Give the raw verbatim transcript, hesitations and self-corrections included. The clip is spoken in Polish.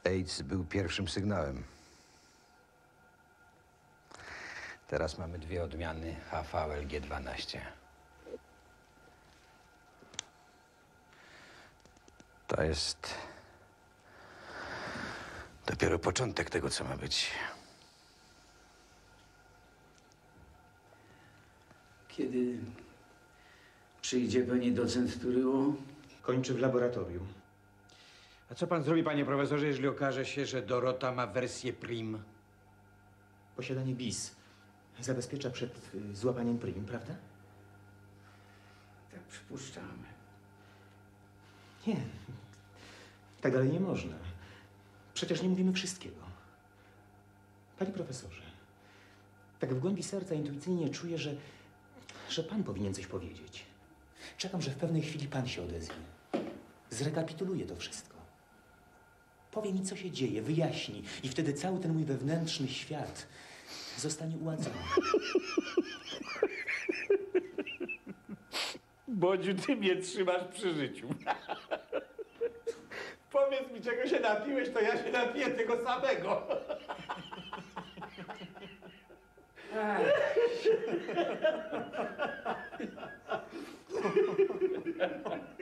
AIDS był pierwszym sygnałem. Teraz mamy dwie odmiany H V L G dwanaście. To jest dopiero początek tego, co ma być. Kiedy przyjdzie pani docent Turyło? Kończy w laboratorium. A co pan zrobi, panie profesorze, jeżeli okaże się, że Dorota ma wersję prim? Posiadanie bis zabezpiecza przed y, złapaniem prim, prawda? Tak przypuszczamy. Nie. Tak dalej nie można. Przecież nie mówimy wszystkiego. Panie profesorze, tak w głębi serca intuicyjnie czuję, że, że pan powinien coś powiedzieć. Czekam, że w pewnej chwili pan się odezwie. Zrekapituluje to wszystko. Powie mi, co się dzieje, wyjaśni i wtedy cały ten mój wewnętrzny świat zostanie uładzony. Bodziu, ty mnie trzymasz przy życiu. Powiedz mi, czego się napiłeś, to ja się napiję tego samego. Ach.